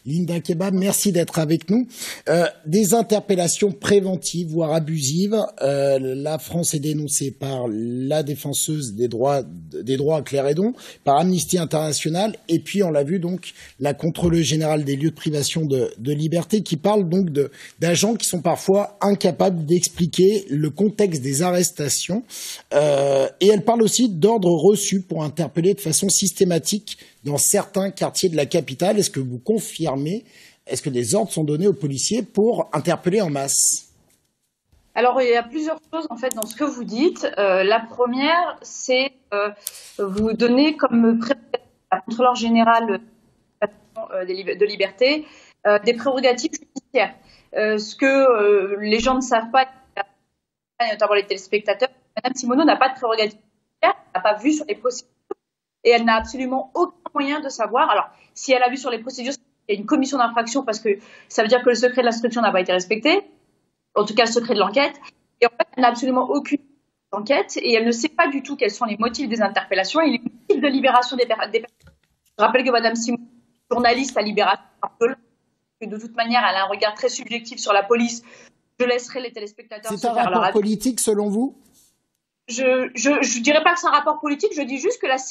Linda Kebab, merci d'être avec nous. Des interpellations préventives, voire abusives. La France est dénoncée par la défenseuse des droits Claire Hédon, par Amnesty International, et puis on l'a vu donc la contrôleuse générale des lieux de privation de liberté qui parle donc d'agents qui sont parfois incapables d'expliquer le contexte des arrestations. Et elle parle aussi d'ordres reçus pour interpeller de façon systématique dans certains quartiers de la capitale. Est-ce que vous confirmez? Est-ce que des ordres sont donnés aux policiers pour interpeller en masse? Alors, il y a plusieurs choses en fait dans ce que vous dites. La première, c'est vous donnez comme prérogative à la contrôleur générale de liberté des prérogatives judiciaires. Ce que les gens ne savent pas, notamment les téléspectateurs, Mme Simoneau n'a pas de prérogatives judiciaires, elle n'a pas vu sur les procédures et elle n'a absolument aucun moyen de savoir. Alors, si elle a vu sur les procédures, il y a une commission d'infraction parce que ça veut dire que le secret de l'instruction n'a pas été respecté, en tout cas le secret de l'enquête. Et en fait, elle n'a absolument aucune enquête et elle ne sait pas du tout quels sont les motifs des interpellations et les motifs de libération des personnes. Je rappelle que Mme Simoneau, journaliste à Libération, que de toute manière, elle a un regard très subjectif sur la police. Je laisserai les téléspectateurs se faire leur avis. C'est un rapport politique selon vous? Je dirais pas que c'est un rapport politique, je dis juste que la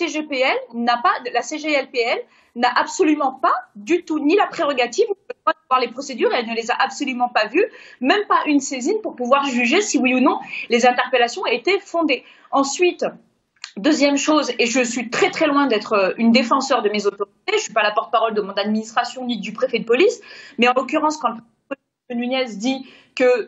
CGLPL n'a absolument pas du tout ni la prérogative ni le droit de voir les procédures et elle ne les a absolument pas vues, même pas une saisine pour pouvoir juger si oui ou non les interpellations étaient fondées. Ensuite, deuxième chose, et je suis très très loin d'être une défenseur de mes autorités, je suis pas la porte-parole de mon administration ni du préfet de police, mais en l'occurrence quand le préfet Nunez dit que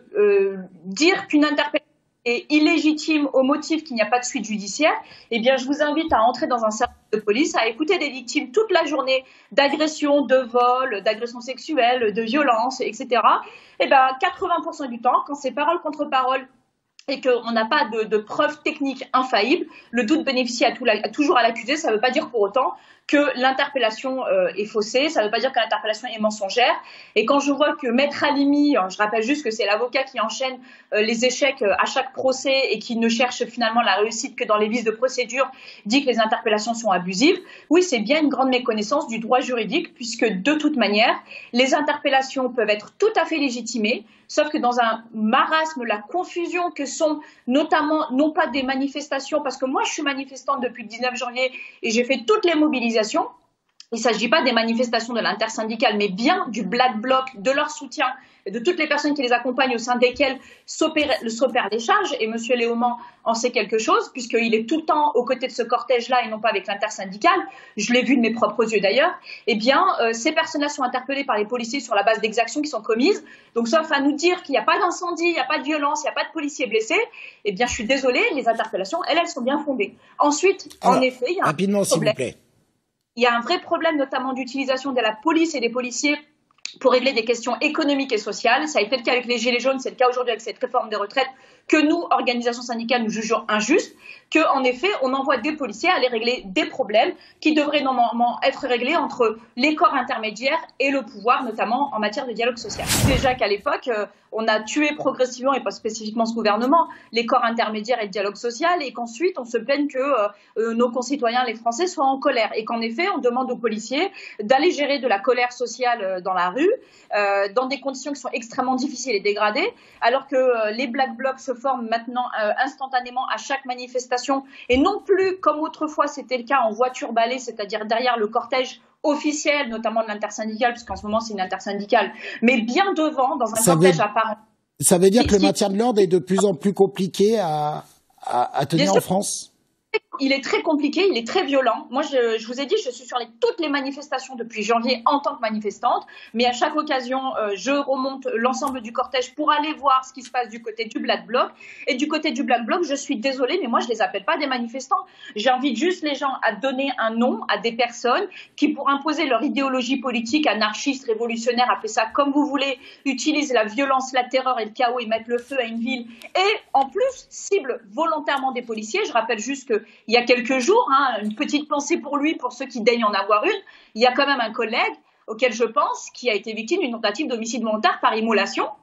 dire qu'une interpellation est illégitime au motif qu'il n'y a pas de suite judiciaire, eh bien, je vous invite à entrer dans un service de police, à écouter des victimes toute la journée d'agressions, de vols, d'agressions sexuelles, de violences, etc. Eh bien, 80% du temps, quand c'est parole contre parole et qu'on n'a pas de preuves techniques infaillibles, le doute bénéficie toujours à l'accusé. Ça ne veut pas dire pour autant que l'interpellation est faussée, ça ne veut pas dire que l'interpellation est mensongère. Et quand je vois que Maître Halimi, je rappelle juste que c'est l'avocat qui enchaîne les échecs à chaque procès et qui ne cherche finalement la réussite que dans les vices de procédure, dit que les interpellations sont abusives, oui, c'est bien une grande méconnaissance du droit juridique, puisque de toute manière, les interpellations peuvent être tout à fait légitimées, sauf que dans un marasme, la confusion que sont notamment, non pas des manifestations, parce que moi je suis manifestante depuis le 19 janvier et j'ai fait toutes les mobilisations. Il ne s'agit pas des manifestations de l'intersyndicale, mais bien du Black Bloc, de leur soutien et de toutes les personnes qui les accompagnent au sein desquelles s'opèrent les charges. Et M. Léaumont en sait quelque chose, puisqu'il est tout le temps aux côtés de ce cortège-là et non pas avec l'intersyndicale. Je l'ai vu de mes propres yeux d'ailleurs. Eh bien, ces personnes-là sont interpellées par les policiers sur la base d'exactions qui sont commises. Donc, sauf à nous dire qu'il n'y a pas d'incendie, il n'y a pas de violence, il n'y a pas de policiers blessés, eh bien, je suis désolée, les interpellations, elles sont bien fondées. Ensuite, en effet, il y a un rapidement, s'il vous plaît. Il y a un vrai problème, notamment d'utilisation de la police et des policiers pour régler des questions économiques et sociales. Ça a été le cas avec les Gilets jaunes, c'est le cas aujourd'hui avec cette réforme des retraites que nous, organisations syndicales, nous jugeons injuste, qu'en effet, on envoie des policiers aller régler des problèmes qui devraient normalement être réglés entre les corps intermédiaires et le pouvoir, notamment en matière de dialogue social. Déjà qu'à l'époque, on a tué progressivement, et pas spécifiquement ce gouvernement, les corps intermédiaires et le dialogue social, et qu'ensuite on se plaigne que nos concitoyens, les Français, soient en colère, et qu'en effet, on demande aux policiers d'aller gérer de la colère sociale dans la rue, dans des conditions qui sont extrêmement difficiles et dégradées, alors que les Black Blocs se forment maintenant instantanément à chaque manifestation, et non plus comme autrefois c'était le cas en voiture balai, c'est-à-dire derrière le cortège officiel, notamment de l'intersyndicale, puisqu'en ce moment c'est une intersyndicale, mais bien devant, dans un cortège à part. Ça veut dire que le maintien de l'ordre est de plus en plus compliqué à tenir en France? Il est très compliqué, il est très violent. Moi, je vous ai dit, je suis sur toutes les manifestations depuis janvier en tant que manifestante, mais à chaque occasion, je remonte l'ensemble du cortège pour aller voir ce qui se passe du côté du Black Bloc. Et du côté du Black Bloc, je suis désolée, mais moi, je les appelle pas des manifestants. J'invite juste les gens à donner un nom à des personnes qui, pour imposer leur idéologie politique anarchiste, révolutionnaire, appelez ça comme vous voulez, utilisent la violence, la terreur et le chaos et mettent le feu à une ville. Et en plus, ciblent volontairement des policiers. Je rappelle juste que il y a quelques jours, une petite pensée pour lui, pour ceux qui daignent en avoir une, il y a quand même un collègue auquel je pense qui a été victime d'une tentative d'homicide volontaire par immolation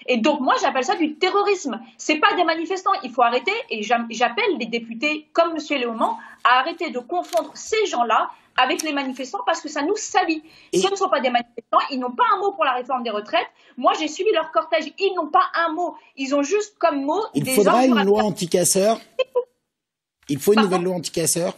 Et donc, moi, j'appelle ça du terrorisme. C'est pas des manifestants. Il faut arrêter, et j'appelle les députés comme M. Léaumont à arrêter de confondre ces gens-là avec les manifestants parce que ça nous salit. Ce ne sont pas des manifestants, ils n'ont pas un mot pour la réforme des retraites. Moi, j'ai suivi leur cortège, ils n'ont pas un mot. Ils ont juste comme mot des gens... Il faudra une loi anti-casseurs. Il faut une nouvelle loi anti-casseurs.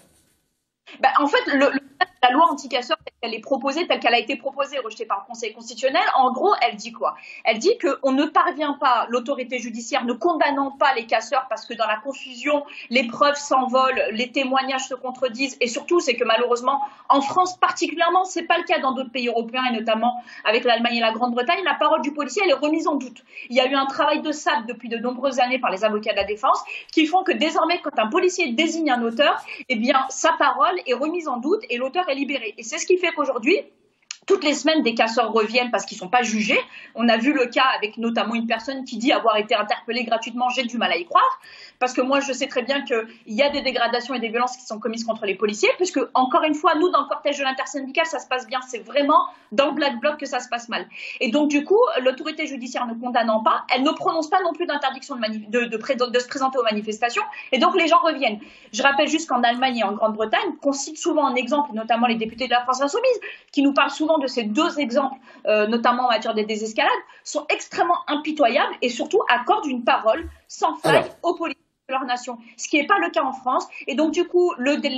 En fait, la loi anti-casseurs, telle qu'elle a été proposée, rejetée par le Conseil constitutionnel, en gros, elle dit quoi? Elle dit qu'on ne parvient pas, l'autorité judiciaire ne condamnant pas les casseurs parce que dans la confusion, les preuves s'envolent, les témoignages se contredisent, et surtout, c'est que malheureusement, en France particulièrement, c'est pas le cas dans d'autres pays européens, et notamment avec l'Allemagne et la Grande-Bretagne, la parole du policier, elle est remise en doute. Il y a eu un travail de sape depuis de nombreuses années par les avocats de la défense qui font que désormais, quand un policier désigne un auteur, eh bien, sa parole est remise en doute et l'auteur est libéré. Et c'est ce qui fait qu'aujourd'hui, toutes les semaines, des casseurs reviennent parce qu'ils ne sont pas jugés. On a vu le cas avec notamment une personne qui dit avoir été interpellée gratuitement. J'ai du mal à y croire. Parce que moi, je sais très bien qu'il y a des dégradations et des violences qui sont commises contre les policiers. Puisque, encore une fois, nous, dans le cortège de l'intersyndicale, ça se passe bien. C'est vraiment dans le Black Bloc que ça se passe mal. Et donc, du coup, l'autorité judiciaire ne condamnant pas, elle ne prononce pas non plus d'interdiction de se présenter aux manifestations. Et donc, les gens reviennent. Je rappelle juste qu'en Allemagne et en Grande-Bretagne, qu'on cite souvent en exemple, notamment les députés de la France Insoumise, qui nous parlent souvent de ces deux exemples, notamment en matière de désescalade, sont extrêmement impitoyables et surtout accordent une parole sans faille aux policiers de leur nation, ce qui n'est pas le cas en France. Et donc, du coup,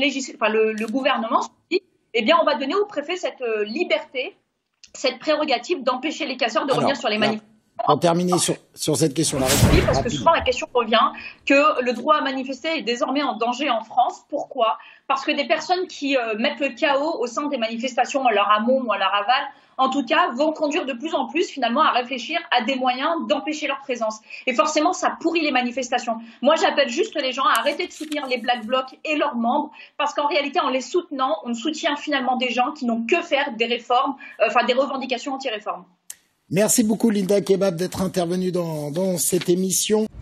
le gouvernement se dit, eh bien, on va donner au préfet cette liberté, cette prérogative d'empêcher les casseurs de revenir sur les manifestations. Pour terminer sur cette question-là. Oui, parce que souvent la question revient que le droit à manifester est désormais en danger en France. Pourquoi? Parce que des personnes qui mettent le chaos au sein des manifestations, à leur amont ou à leur aval, en tout cas, vont conduire de plus en plus finalement à réfléchir à des moyens d'empêcher leur présence. Et forcément, ça pourrit les manifestations. Moi, j'appelle juste les gens à arrêter de soutenir les Black Blocs et leurs membres, parce qu'en réalité, en les soutenant, on soutient finalement des gens qui n'ont que faire des réformes, des revendications anti-réformes. Merci beaucoup Linda Kebab d'être intervenue dans cette émission.